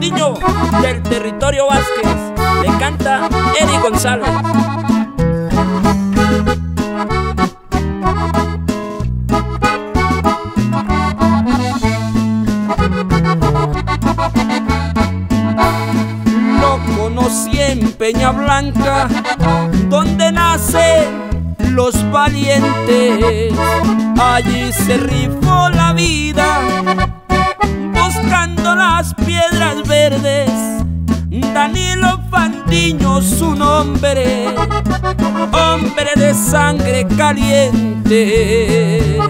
niño del territorio Vázquez. Le canta Eddie González. Lo conocí en Peña Blanca, donde nacen los valientes. Allí se rifó la vida, buscando las piedras verdes. Danilo Fandiño su nombre, hombre de sangre caliente.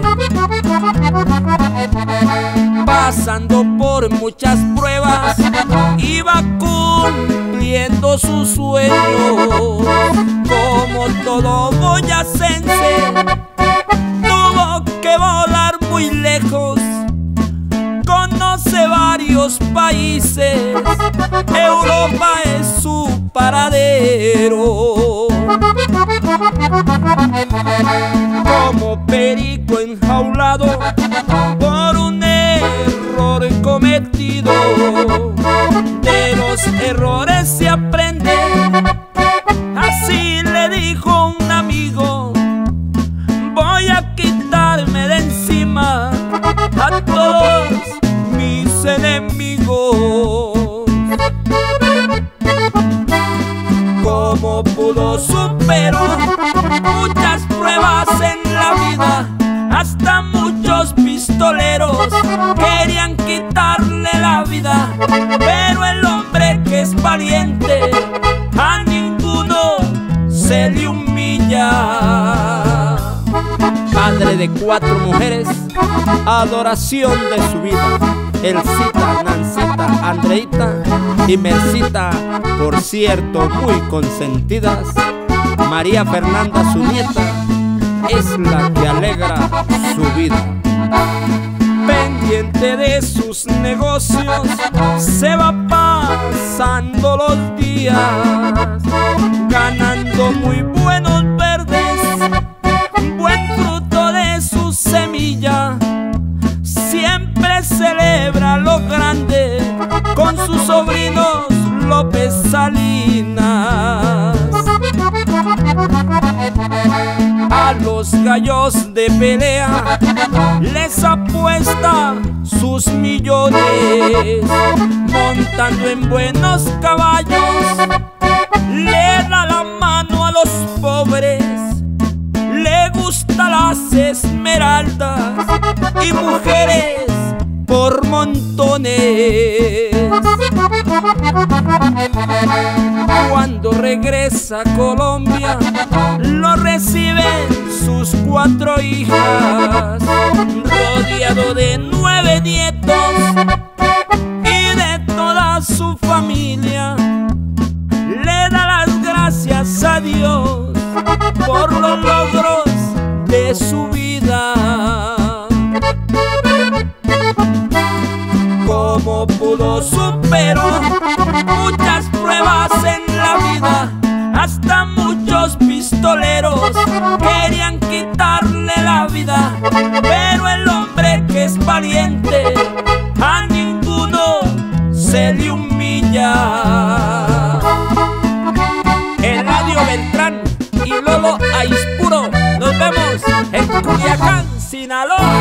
Pasando por muchas pruebas, iba cumpliendo su sueño. Como todo boyacense, tuvo que volar muy lejos. Conoce varios países, Europa es su paradero. Como perico enjaulado por un error cometido, de los errores se aprende. Así le dijo un amigo: voy a quitarme de encima a todos mis enemigos. Como pudo, superó muchas pruebas en la vida. Hasta muchos pistoleros querían quitarle la vida, pero el hombre que es valiente a ninguno se le humilla. Padre de 4 mujeres, adoración de su vida. Elcita, Nancita, Andreita y Mercita, por cierto muy consentidas. María Fernanda, su nieta, es la que alegra su vida. Pendiente de sus negocios, se va pasando los días, ganando muy buenos verdes, buen fruto de su semilla. Siempre celebra lo grande con sus sobrinos López Salinas. A los gallos de pelea les apuesta sus millones, montando en buenos caballos le da la mano a los pobres. Le gustan las esmeraldas y mujeres por montones. Cuando regresa a Colombia, lo reciben sus 4 hijas, rodeado de 9 nietos y de toda su familia. Le da las gracias a Dios por los logros de su vida. Como pudo, superó muchas pruebas en la vida. Hasta muchos pistoleros querían quitarle la vida, pero el hombre que es valiente a ninguno se le humilla. Eladio Beltrán y Lolo Aispuro, nos vemos en Culiacán, Sinaloa.